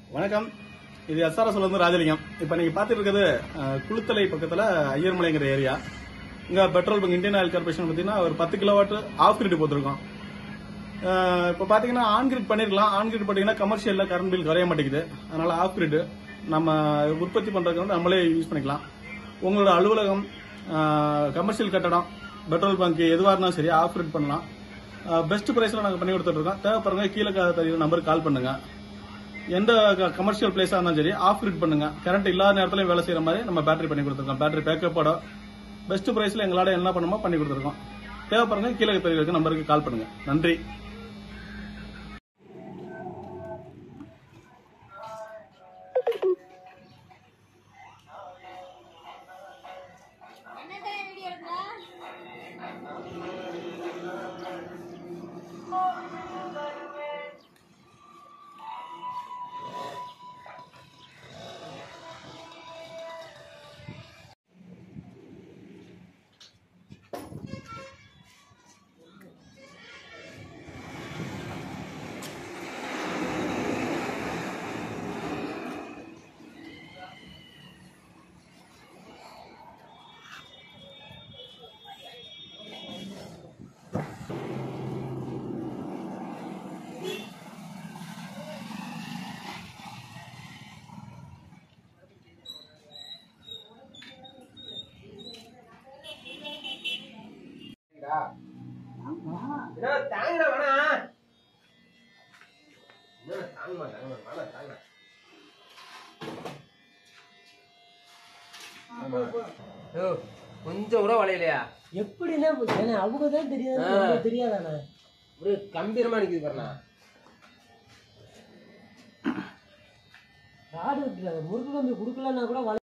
வணக்கம். இது SRSல இருந்து ராஜலிங்கம். இப்ப நீங்க பாத்துட்டு இருக்கிறது குளுத்தலை பக்கத்துல ஐயர்மலைங்கிற ஏரியா. இங்க petrol bunk Indian oil corporation பாத்தீங்கன்னா ஒரு 10 கிலோவாட் ஆஃப் கிரிட் போட்டிருக்கோம். இப்ப பாத்தீங்கன்னா ஆன் கிரிட் பண்ணிருக்கலாம். ஆன் கிரிட் பாத்தீங்கன்னா கமர்ஷியல்ல கரண்ட் பில் குறைய மாட்டேங்குது. அதனால ஆஃப் கிரிட் நம்ம உற்பத்தி பண்றதுக்கு வந்து நம்மளே யூஸ் பண்ணிக்கலாம். உங்களோட அலுவலகம், கமர்ஷியல் கட்டடம், பெட்ரோல் பங்க் எதுவா இருந்தாலும் சரி ஆஃப் கிரிட் பண்ணலாம். பெஸ்ட் பிரைஸ்ல நாங்க பண்ணி கொடுத்துட்டு இருக்கோம். தேவைப்படுறவங்க கீழே தெரியுற நம்பருக்கு கால் பண்ணுங்க. எந்த கமர்ஷியல் பிளேஸா இருந்தாலும் சரி ஆஃப் கிரிட் பண்ணுங்க. கரண்ட் இல்லாத நேரத்துல வேலை செய்யற மாதிரி நம்ம பேட்டரி பண்ணி கொடுத்துருக்கோம். பேட்டரி பேக்கப்போட பெஸ்ட் பிரைஸ்ல எங்களால என்ன பண்ணுமோ பண்ணி கொடுத்துருக்கோம். தேவைப்படுறவங்க கீழே தெரியுற நம்பருக்கு கால் பண்ணுங்க. நன்றி. கொஞ்சம் கூட வளையலையா? எப்படின்னா அவங்கதான் தெரியாது, தெரியாதானே? ஒரு கம்பீரமா நிக்குது பாருண்ணா. ராடு முறுக்கு கம்பி கொடுக்கலன்னா கூட